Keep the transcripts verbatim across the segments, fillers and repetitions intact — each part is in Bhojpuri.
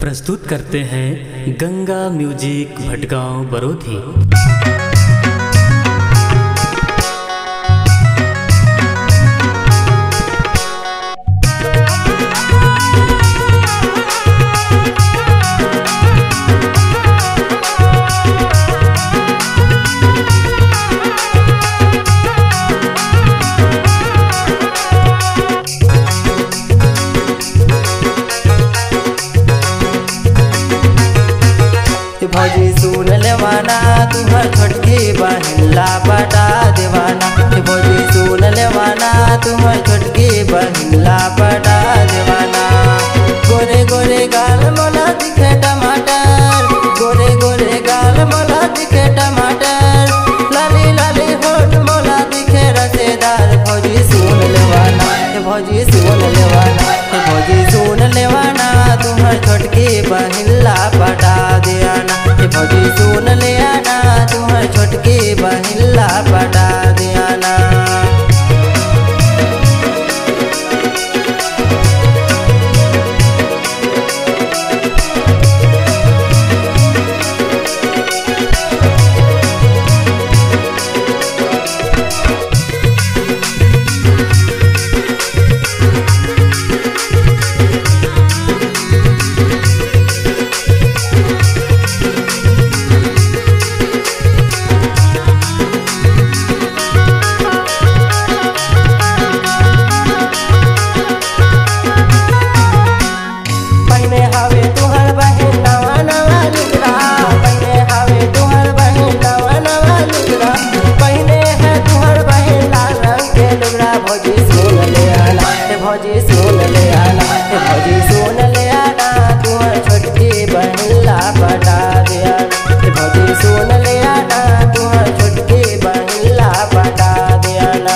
प्रस्तुत करते हैं गंगा म्यूजिक भटगांव बरोधी। भौजी सुन लेवाना तुम्हार छोटकी बहन ला पटा देवाना। भौजी सुन लेवाना तुम्हार छोटकी बहन ला पटा देवाना। गोरे गोरे गाल मोला दिखे टमाटर, गोरे गोरे गाल मोला दिखे टमाटर, लाली लाली होठ मोला दिखे रसेदार। भौजी सुन लेवाना, भौजी सुन लेवाना, भौजी सुन लेवाना तुम्हार छोटकी बहन ला पटा देवाना। भौजी सुन ले आना तुम्हार छोटकी बहन ला पटा देना। भौजी सुन ले आना, भौजी सुन ले आना, भौजी सुन ले आना तुम्हार छोटकी बहन ला पटा देना। भौजी सुन ले आना तुम्हार छोटकी बहन ला पटा देना।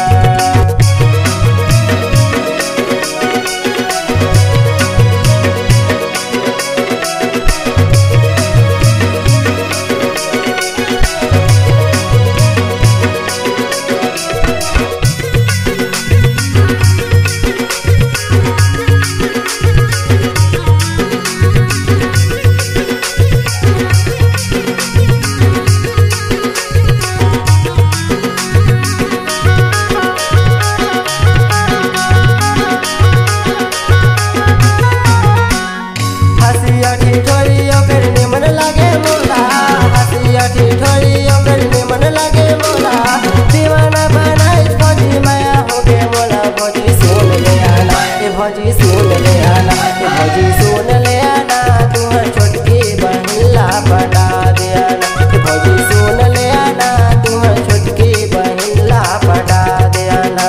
भौजी सुन ले आना, भौजी सुन ले आना तुम्हार छोटकी बहन ला पटा देना। भौजी सुन ले आना तुम्हार छोटकी बहन ला पटा देना।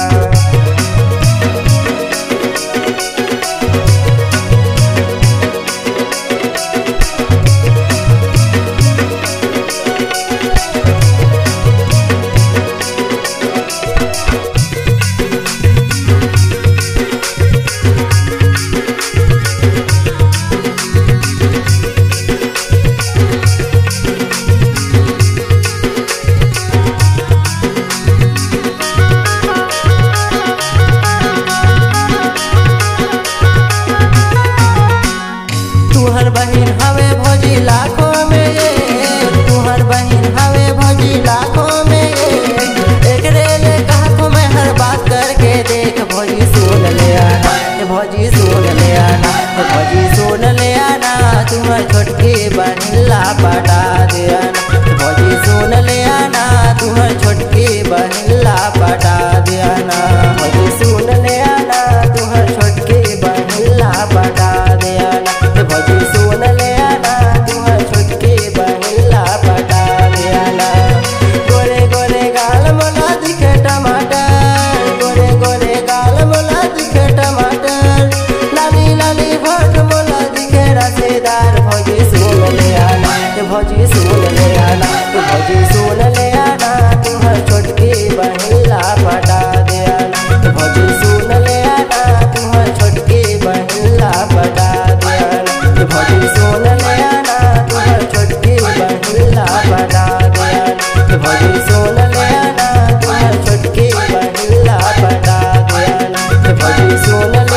तुहर बहन हवे भौजी लाखों में ये, तुहर बहन हवे भौजी लाखों में ये। एकरे ले कहूँ मैं हर बात करके देख। भौजी सुन ले आना, भौजी सुन ले आना, भौजी सुन ले आना तुम्हार छोटकी बहन ला पटा देना। भौजी सुन ले आना तुम्हार छोटकी बहन ला पटा देना। भौजी सुन ले आना तुम्हार छोटकी बहन ला पटा देना। भौजी सुन ले आना तुम्हार छोटकी बहन ला पटा देना। गोरे गोरे गाल मोला दिखे टमाटर, गोरे गोरे गाल मोला दिखे टमाटर, लाली लाली होठ मोला दिखे रसेदार। भौजी सुन ले आना, भौजी सुन ले आना, भौजी सुन ले आना तुम्हार छोटकी बहन ला पटा देना। भौजी सुन ले आना तुम्हार छोटकी बहन ला पटा देना। भौजी सुन ले आना तुम्हार छोटकी बहन ला पटा देना। भौजी सुन ले आना तुम्हार छोटकी बहन ला पटा देना। भौजी सुन